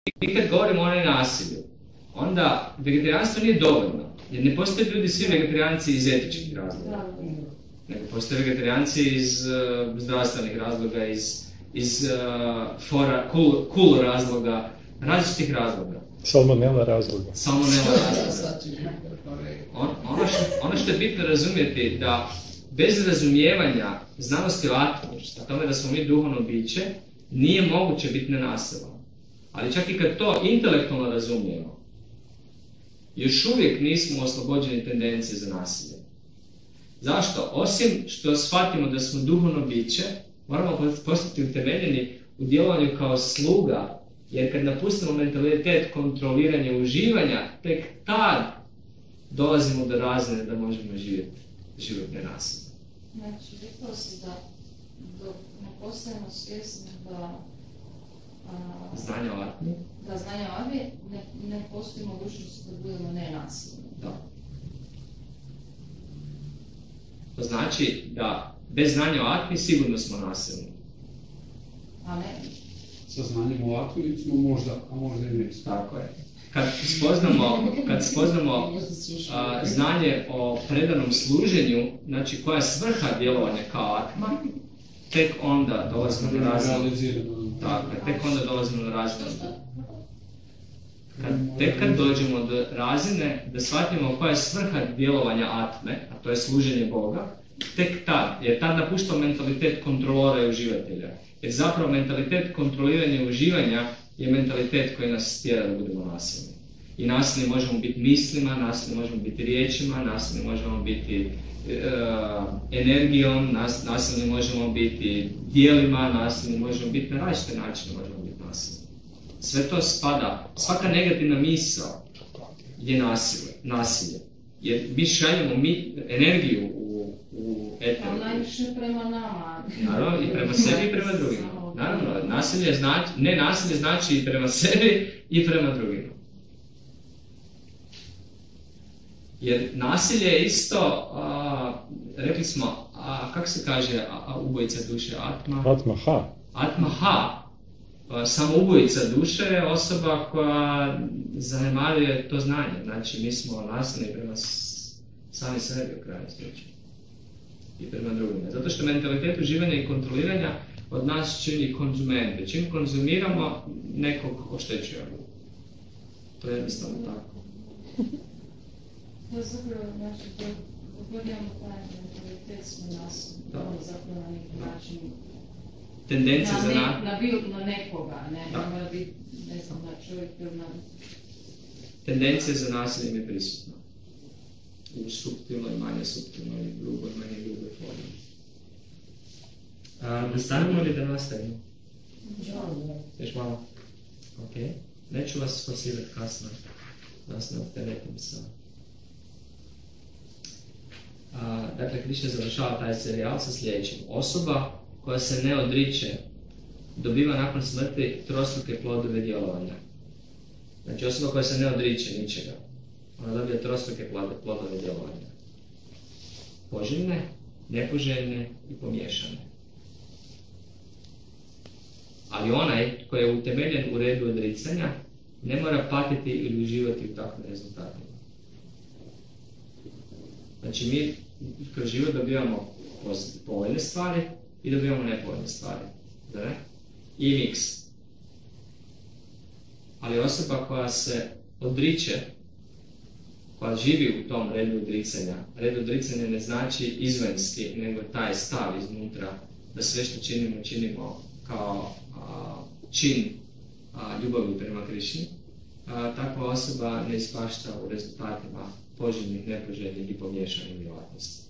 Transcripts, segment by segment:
I kad govorimo o nasilju, onda vegetarijanstvo nije dovoljno. Jer ne postoje ljudi svi vegetarijanci iz etičkih razloga. Nego postoje vegetarijanci iz zdravstvenih razloga, iz cool razloga, različitih razloga. Salmonella razloga. Ono što je bitno razumjeti da bez razumijevanja znanosti o atomu, o tome da smo mi duhovno biće, nije moguće biti nenasilan. Ali čak i kad to intelektualno razumijemo, još uvijek nismo oslobođeni tendencije za nasilje. Zašto? Osim što shvatimo da smo duhovno biće, moramo postati utemeljeni u djelovanju kao sluga, jer kad napustimo mentalitet kontroliranja i uživanja, tek tad dolazimo do razine da možemo živjeti život nenasilno. Znači, rekao si da dok ne postajemo svjesni da znanja o atmi. Da znanja o atmi ne postoji mogućnost da budemo nenasilni. Da. To znači da bez znanja o atmi sigurno smo nasilni. A ne? Sa znanjem o atmi smo možda, a možda i nismo. Tako je. Kad spoznamo znanje o predanom služenju, znači koja je svrha djelovanja kao atma, tek onda dolazimo na razinu. Tako, tek onda dolazimo na razinu. Tek kad dođemo do razine da shvatimo koja je svrha djelovanja atme, a to je služenje Boga, tek tad, jer tad napuštamo mentalitet kontrolora i uživatelja. Jer zapravo mentalitet kontroliranja i uživanja je mentalitet koji nas tjera da budemo nasilni. I nasilni možemo biti mislima, nasilni možemo biti riječima, nasilni možemo biti energijom, nasilni možemo biti dijelima, nasilni možemo biti na različite načine, možemo biti nasilni. Sve to spada, svaka negativna misao je nasilje. Jer mi šaljemo energiju u eter. A najviše prema nama. Naravno, i prema sebi i prema drugima. Naravno, nasilje znači i prema sebi i prema drugima. Jer nasilje je isto, rekli smo, kako se kaže ubojica duše, atma? Atma-ha. Samo ubojica duše je osoba koja zanemaruje to znanje. Znači, mi smo nasilni prema sami sebi u kraju slučaju. I prema drugima. Zato što mentalitet uživanja i kontroliranja od nas čini konzumente. Čim konzumiramo, nekog oštećujemo. To je jednostavno tako. To je zapravo, znači, dok imamo taj mentalitet smo nasilni. Zapravo na neki način tendencija na nekoga, ne mora biti, ne znam, na čovjek ili na... Tendencija za nasiljem je prisutna. U suptilnoj, manje suptilnoj, gruboj, manje gruboj formi. Nastavimo li da nastavimo? Još malo? Ok. Neću vas forsirati kasno. Da vas ne opteretim sa... Dakle, Krišna završava taj serijal sa sljedećim. Osoba koja se ne odriče dobiva nakon smrti trostruke plodove djelovanja. Znači, osoba koja se ne odriče ničega, ona dobija trostruke plodove djelovanja. Poželjne, nepoželjne i pomiješane. Ali onaj koji je utemeljen u redu odricanja ne mora patiti ili uživati u takvim rezultatima. Znači, mi kroz život dobivamo povoljne stvari i dobivamo nepovoljne stvari. Da ne? I miks. Ali osoba koja se odriče, koja živi u tom redu odricanja, red odricanja ne znači izvanjski, nego taj stav iznutra, da sve što činimo kao čin ljubavi prema Krišni, takva osoba ne ispašta u rezultatima poželjnih, nepoželjnih i pomiješanih djelatnosti.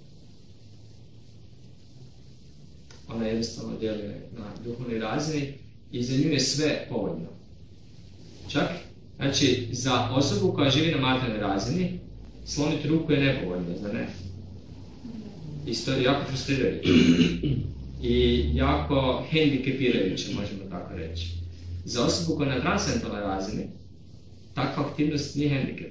Ona jednostavno djeluje na duhovnoj razini i za nju je sve povoljno. Čak, znači, za osobu koja živi na materijalnoj razini, slomiti ruku je nepovoljno, zar ne? Isto je jako frustrirajuće. I jako hendikepirajuće, možemo tako reći. Za osobu koja je na transcendentalnoj razini, takva aktivnost nije hendikep.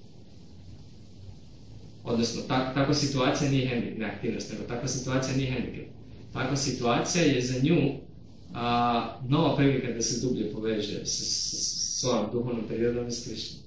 Odnosno, takva situacija nije hendikep, ne aktivnost, nego takva situacija nije hendikep. Takva situacija je za nju nova prilika da se dublje poveže sa svojom duhovnom prirodom i s Krišnom.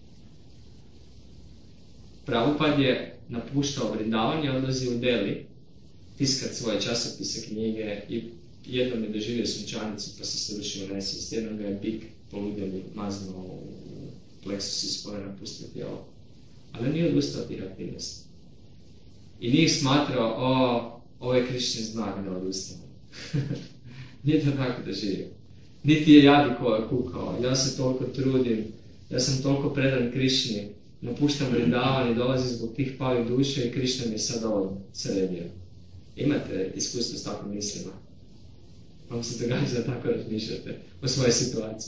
Prabhupada je napuštao Vrindavan i odlazi u Delhi tiskat svoje časopise, knjige i jednom je doživio sunčanicu pa se svršio nesvijest. Jednom ga je bik poludjeli maznuo u pleksus i spore napustio tijelo. Ali nije odustao tih aktivnosti. I nije smatrao, ovo je Krišćin znak da odustane. Nije to tako doživio. Niti je jadi ko je kukao, ja se toliko trudim, ja sam toliko predan Krišni, napuštam Vrindavan i dolazi zbog tih palih duše i Krišna mi je sad ovo sredio. Imate iskustvo s takvim mislima? Vam se događa da tako razmišljate o svojoj situaciji.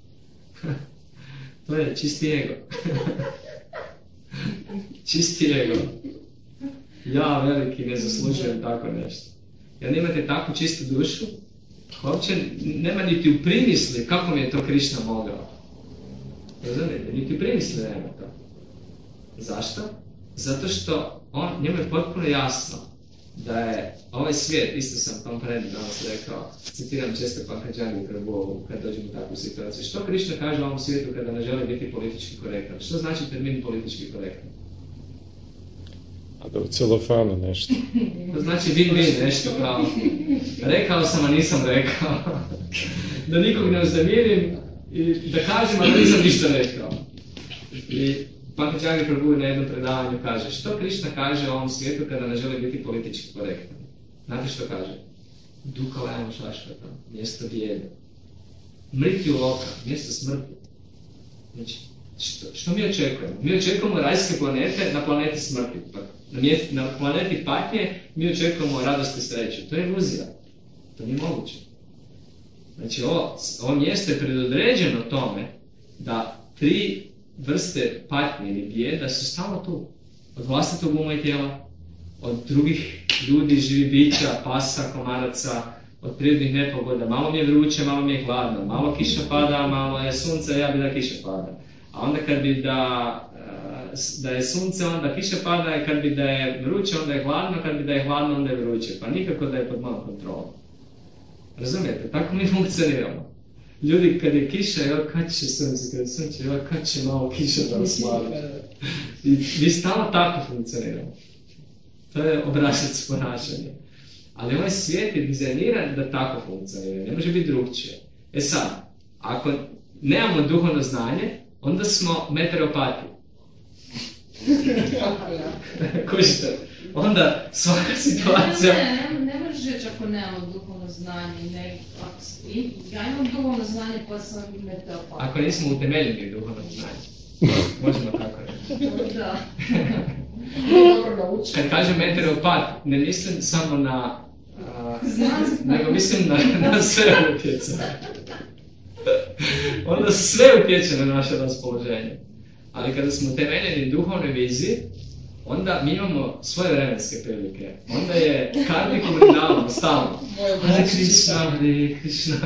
To je čisti ego. Čisti ego. Ja veliki ne zaslužujem tako nešto. Jer imate takvu čistu dušu, uopće nema niti u primisli kako mi je to Krišna mogao. Razumijete? Niti u primisli nema to. Zašto? Zato što njemu je potpuno jasno da je ovaj svijet, isto sam tom predu danas rekao, citiram često Pankadžani Prabhu kad dođem u takvu situaciju. Što Krišna kaže o ovom svijetu kada ne želi biti politički korektan? Što znači termin politički korektan? A da u celofanu nešto. To znači win-win nešto kao, rekao sam, a nisam rekao. Da nikog ne uznemirim i da kažem, a nisam ništa rekao. I Pankadžani Prabhu na jednom predavanju kaže, što Krišna kaže o ovom svijetu kada ne želi biti politički korektan? Znate što kaže? Duka lajamo šašvata, mjesto bijede. Mritju loka, mjesto smrti. Znači, što mi očekujemo? Mi očekujemo rajske planete na planeti smrti. Na planeti patnje mi očekujemo radost i sreću. To je iluzija. To nije moguće. Znači, ovo mjesto je predodređeno tome da 3 vrste patnje ili bijeda su stalno tu. Od vlastitog uma i tijela, od drugih ljudi, živih bića, pasa, komaraca, od prirodnih nepogoda. Malo mi je vruće, malo mi je hladno. Malo kiša pada, malo je sunce, ja bi da kiša pada. A onda kad bi da je sunce, onda kiša pada, kad bi da je vruće, onda je hladno, kad bi da je hladno, onda je vruće. Pa nikako da je pod malom kontrolom. Razumijete? Tako mi funkcioniramo. Ljudi, kad je kiša, kad će sunce, kad je sunce, kad će malo kiša da vas slavi. I mi stalno tako funkcioniramo. To je obrazac ponašanja. Ali ovaj svijet je dizajniran da tako funkcionira. Ne može biti drugčije. Sad, ako nemamo duhovno znanje, onda smo meteoropati. Kužite? Onda svaka situacija... Ne možeš reći ako nemamo duhovno znanje. Ja imam duhovno znanje pa sam meteopat. Ako nismo utemeljeni duhovno znanje. Možemo tako reći. Da. Kad kažem meteoropat, ne mislim samo na... nego mislim na sve utjecaje. Onda sve utječe na naše raspoloženje. Ali kada smo utemeljeni duhovnoj viziji, onda mi imamo svoje vremenske prilike. Onda je karmik Vrindavan stalno. Hare Krishna, Hare Krishna.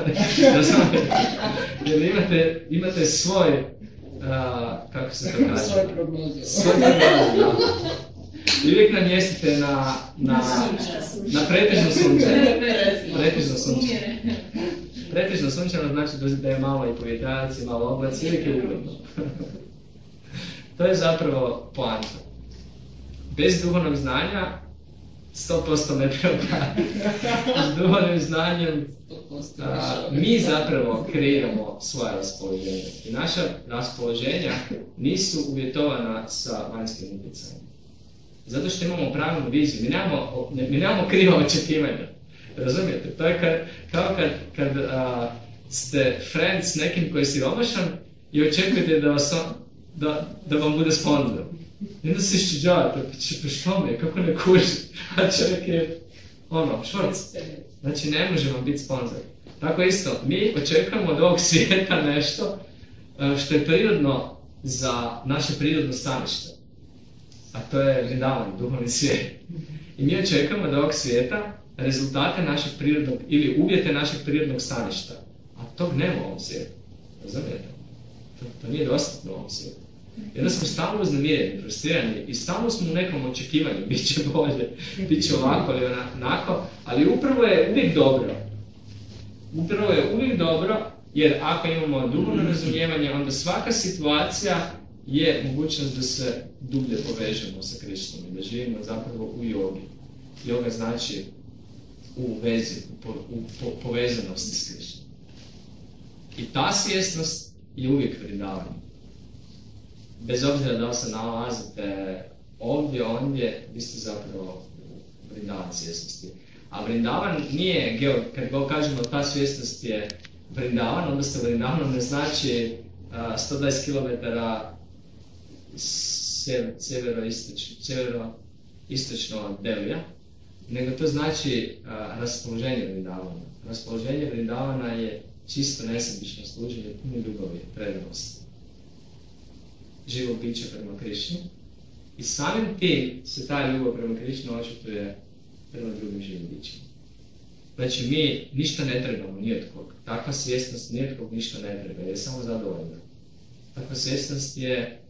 Jer imate svoj, kako se to kaže? Svoje prognoze. Svoje prognoze, da. I uvijek namjestite na pretežno sunčano. Pretežno sunčano. Pretežno sunčano znači da je malo i povjetranac i malo oblaci, uvijek je ugodno. To je zapravo poanta. Bez duhovnog znanja 100% meteoropati. S duhovnim znanjem mi zapravo kreiramo svoje raspoloženje. I naša raspoloženja nisu uvjetovana sa vanjskim utjecajem. Zato što imamo pravilnu viziju. Mi nemamo kriva očekivanja. Razumijete? To je kao kad ste friend s nekim koji je siromašan i očekujete da vam bude sponzor. I onda se iščuđavate, pa što mi je, kako ne kuži? A čovjek je, švorc. Znači ne može vam biti sponzor. Tako isto, mi očekujemo od ovog svijeta nešto što je prirodno za naše prirodno stanište. A to je Vrindavan, duhovni svijet. I mi očekujemo od ovog svijeta rezultate našeg prirodnog, ili uvjete našeg prirodnog staništa. A tog nema u ovom svijetu. Razumijete? To nije dostatno u ovom svijetu. Jer smo stalno uznemireni, frustrirani i stalno smo u nekom očekivanju, bit će bolje, bit će ovako ili onako, ali upravo je uvijek dobro. Upravo je uvijek dobro, jer ako imamo duhovno razumijevanje, onda svaka situacija je mogućnost da se dublje povežemo sa Krišnom i da živimo zapravo u jogi. Joga znači u vezi, u povezanosti s Krišnom. I ta svjesnost je uvijek Vrindavana. Bez obzira da li se nalazite ovdje, ondje, vi ste zapravo Vrindavan svjesnosti. A Vrindavan nije, kad go kažemo ta svjesnost je Vrindavan, onda ste Vrindavan ne znači 120 km sjeveroistočno od Delija, nego to znači raspoloženje Vrindavana. Raspoloženje Vrindavana je čisto nesebično služenje, puno ljubavi, predanosti. Živo biće prema Krišni i samim tim se ta ljubav prema Krišni očituje prema drugim živim bićima. Znači mi ništa ne trebamo ni od koga. Takva svjesnost ni od koga ništa ne treba, jer je samo zadovoljna. Takva svjesnost je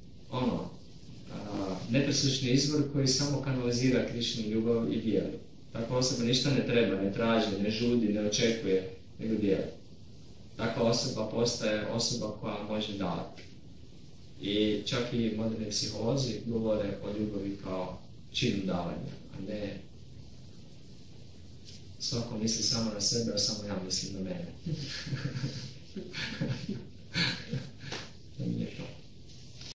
nepresušni izvor koji samo kanalizira Krišnu ljubav i dijeli. Takva osoba ništa ne treba, ne traži, ne žudi, ne očekuje, nego dijeli. Takva osoba postaje osoba koja može davati. I čak i moderni psiholozi govore o ljubavi kao činu davanja, a ne svako misli samo na sebe, a samo ja mislim na mene.